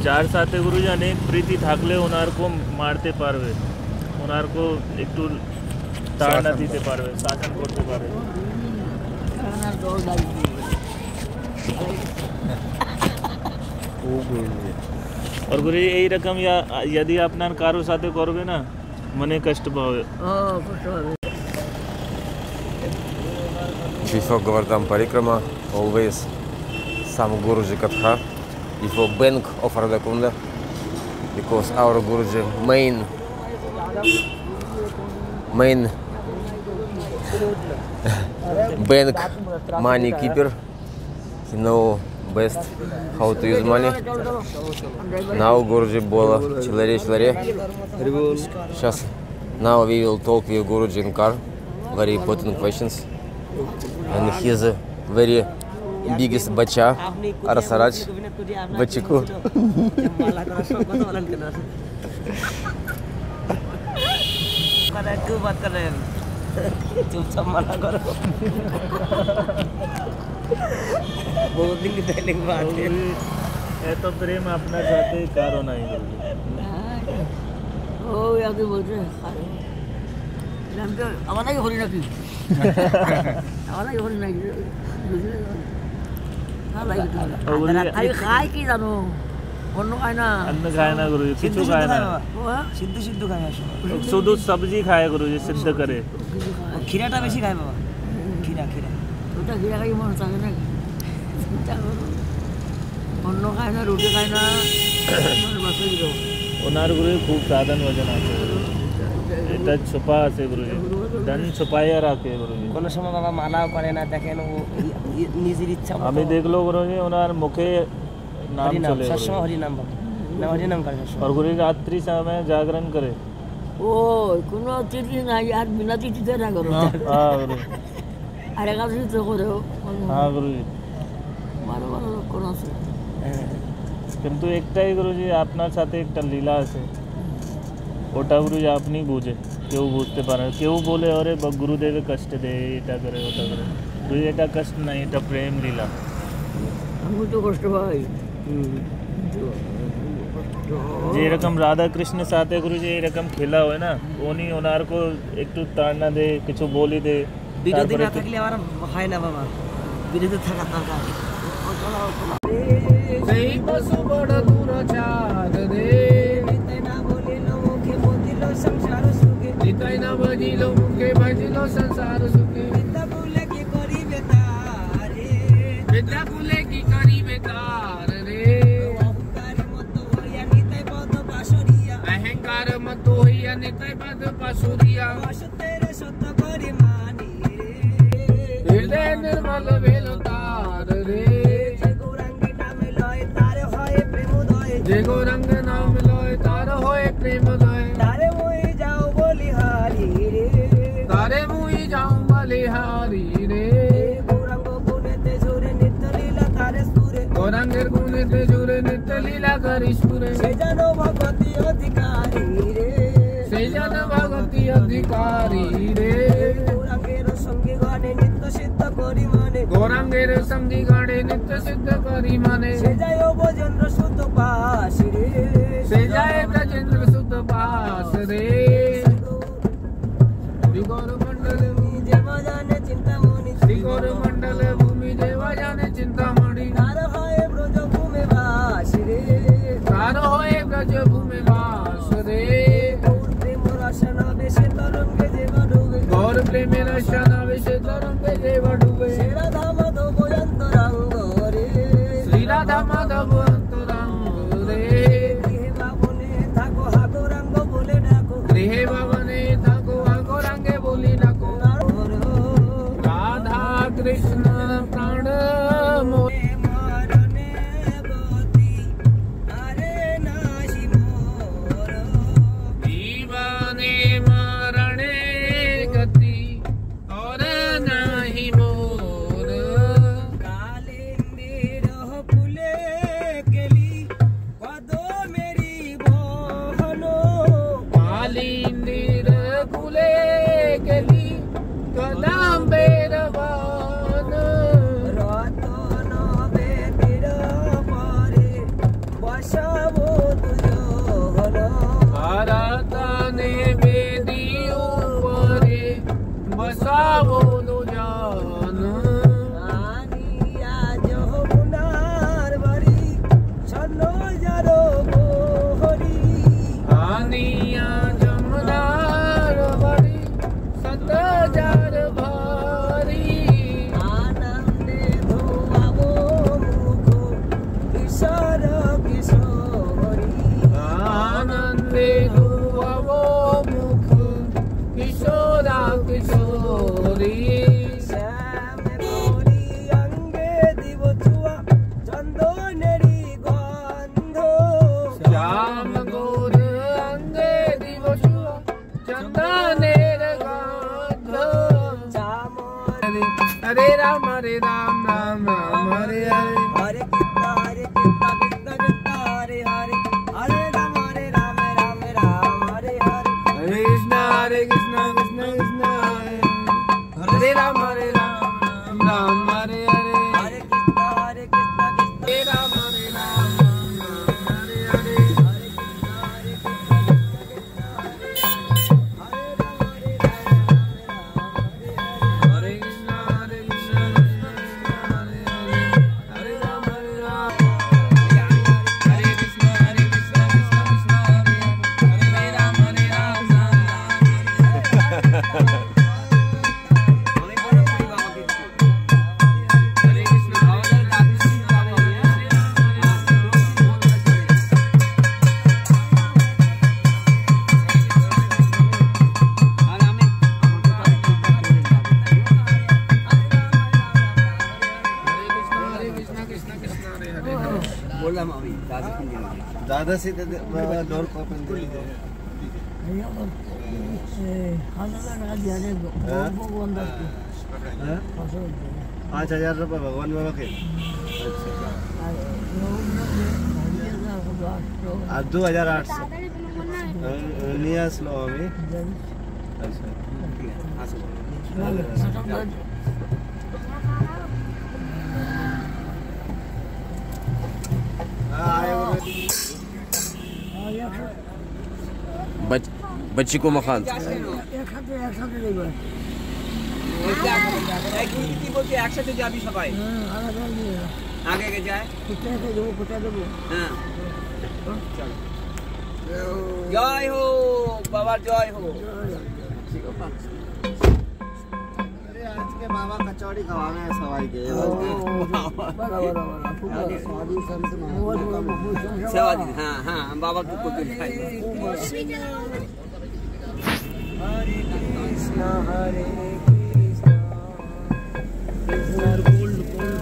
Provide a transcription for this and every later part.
যার সাথে গুরুজি অনেক প্রীতি থাকলে ওনার को মারতে পারবে, ওনার को একটু তাড়না দিতে পারবে, শাসন করতে পারবে। और गुरुजी এই রকম यदि আপনার কারো সাথে করবে না মনে কষ্ট পাবে। Before Govardhan Parikrama, always some Guruji Katha before bank of Radhakunda, because our Guruji main bank money keeper, he know best how to use money. Now Guruji bola chilare. Now we will talk with Guruji in car, very important questions. And he is a very biggest bacha, Arasaraj, Bachiku. बहुत दिन की पहले की बात है। ये तो प्रेम अपना चाहते कारो नहीं ओ यार के बोल रहे नाम तो आवाना ही हो रही ना की आवाना ही हो रही ना की ना लाइक तो अरे खाए की जानो অন্য খায় না, अन्न खाए ना गुरुजी, কিছু खाए ना, সিদ্ধ খায় না, শুধু সবজি খায় গুরুজি, সিদ্ধ করে। খিরাটা বেশি খায় বাবা, খিরা ওটা খিরা খাই মন চায় না, অন্য খায় না, রুটি খায় না, ওনার গুরুজি খুব সাধারণ ওজন আছে, এটা ছুপা আছে গুরুজি, ধন ছুপাইয়া রাখে গুরুজি। কোনো সময় বাবা মানাও করে না, দেখেন ও নিজের ইচ্ছা। আমি দেখলো গুরুজি ওনার মুখে नाम चले, सत्संग हरि नाम बाबा ना, हरि नाम करे सत्संग। और गुरुजी रात्रि समय जागरण करे। ओ कोनो तिथि ना यार, बिना तिथि से ना करो। हां गुरुजी, अरे का तिथि तो करो। हां गुरुजी, मारो কোন আছে, কিন্তু একটাই গুরুজি আপনার সাথে একটা লীলা আছে, ওটা গুরুজি আপনি বুঝে, কেউ বুঝতে পারে না। কেউ বলে আরে গুরুদেবে কষ্ট দে, এটা করে ওটা করে, গুরুজি এটা কষ্ট না, এটা প্রেম লীলা। আমি তো কষ্ট পাই। যেরকম রাধা কৃষ্ণ সাথে গুরুজি এরকম খেলা হয় না, উনি ওনার को একটু তাড়না দে, কিছু বলি দে, বিরোধী না থাকলে আমার হয় না বাবা, বিরোধী থাকা দরকার। সেই পশু বড় দূর চাঁদ রে, নিতাই না বলিল মুখে বদিল সংসার সুখে, নিতাই না বলিল মুখে বাজিল সংসার সুখে, বিদ্যা বলে কি করিবে তারে, বিদ্যা বলে কি করিবে তার রে, অহংকার মত হইয়া নিতাই পদ পাশরিয়া, অহংকার মত হইয়া নিতাই পদ পাশরিয়া, সত্যের সত্য করি মানি রে, হৃদয় নির্মল বেল তার রে, যে গৌরাঙ্গে নামে লয় তার হয় প্রেমোদয়, যে গৌরাঙ্গে নাম লয় তার হয় প্রেমোদয়, তারে মুই যাও বলিহারি রে, তারে মুই যাও বলিহারি রে, গৌরাঙ্গ গুণেতে জোরে নিত্য লীলা তারে সুরে, গৌরাঙ্গের গুণেতে জোরে নিত্য লীলা করি সুরে, সে যেন ভগতি অধিকারী রে, সে যেন ভগতি অধিকারী রে, গৌরাঙ্গের সঙ্গে গণে নিত্য সিদ্ধ করি মানে, গৌরাঙ্গের সঙ্গে গণে নিত্য সিদ্ধ করি মানে, সে যায় ব্রজেন্দ্র সুত পাশ রে, সে যায় ব্রজেন্দ্র সুত পাশ রে, শ্রীগৌর মণ্ডল ভূমি দেবা জানে চিন্তামণি, শ্রীগৌর মণ্ডল ভূমি দেবা জানে চিন্তামণি, তার হয় ব্রজ ভূমে বাস রে, তার হয় ব্রজ ভূমে বাস রে, গৌর প্রেম রসনা বেশে তরঙ্গে যেবা ডুবে, গৌর প্রেমের রসনা বেশে তরঙ্গে যেবা ডুবে, শ্রী রাধা মাধব অন্তরাঙ্গ রে, শ্রী রাধা মাধব অন্তরাঙ্গ हरे राम राम राम हरे हरे हरे कृष्णा कृष्णा कृष्णा हरे हरे हरे राम राम हरे हरे हरे कृष्णा कृष्णा कृष्णा हरे राम राम हरे हरे हरे कृष्णा कृष्णा हरे राम हरे हरे हरे कृष्णा कृष्णा हरे हरे हरे राम हरे कृष्णा कृष्णा कृष्णा हरे राम हरे राम हरे कृष्णा बोललाम अभी दादा से डोर को ओपन कर दो 5,000 रुपये भगवान बाबा के आज 2,800 नियास लो हमें अच्छा बच्ची को मखान একসাথে যাবি সবাই আগে আগে যায় জয় হো বাবার জয় হো आज के बाबा कचौड़ी खवावे हैं सवाई के सेवा दी हाँ हाँ हम बाबा को कुछ दिखाई हरे कृष्णा हरे कृष्णा कृष्णा गोल्ड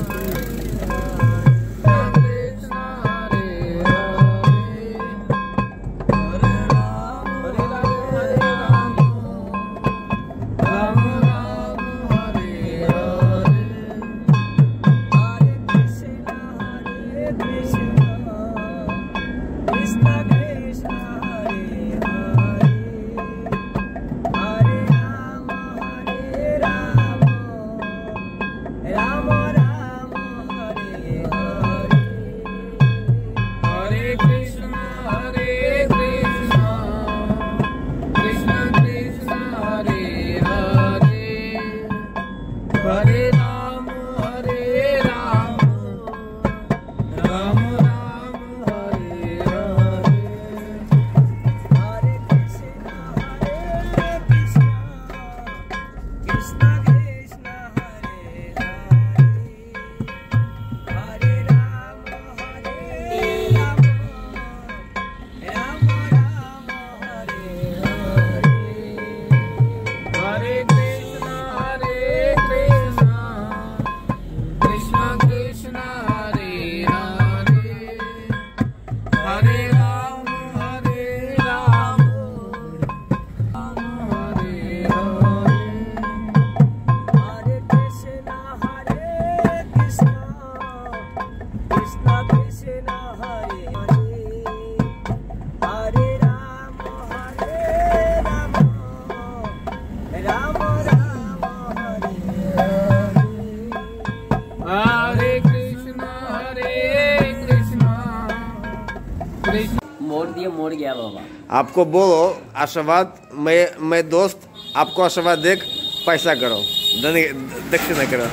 मोड़ गया बाबा। आपको बोलो आशीर्वाद, मैं दोस्त आपको आशीर्वाद देख पैसा करो, दक्षिणा करो।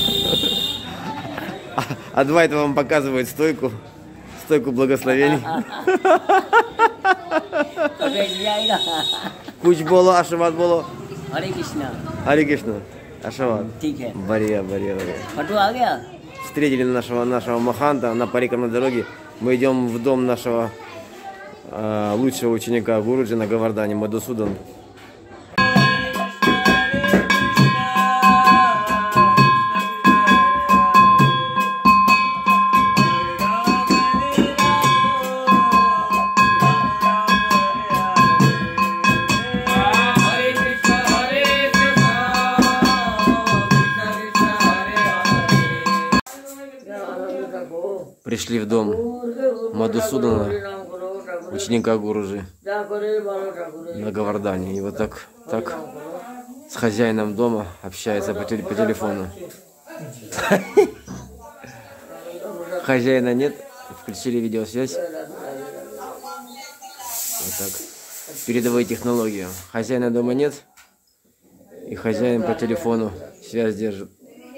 Адвайт вам показывает стойку благословений. कुछ बोलो, आशीर्वाद बोलो। हरे कृष्णा। हरे कृष्णा, आशीर्वाद। ठीक है। बढ़िया। फोटो आ गया। Встретили нашего маханта на парикмахерской дороге. Мы идем в дом нашего лучшего ученика Гуруджина Гавардани Мадусудан. пришли в дом Мадусудана, ученика Гуруджи, на Говардане. И вот так с хозяином дома общается по телефону. Хозяина нет, включили видеосвязь. Вот так. Передовые технологии. Хозяина дома нет, и хозяин по телефону связь держит.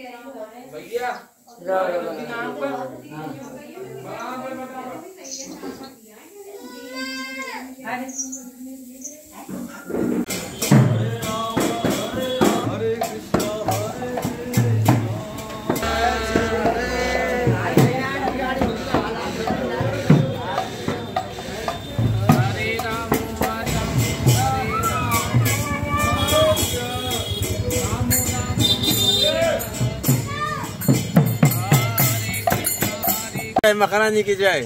मकाना की जाए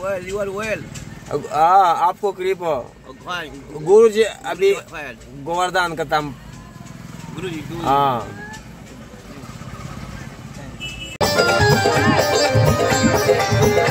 आपको करीब गुरु जी अभी गोवर्धन का तम गुरु जी हाँ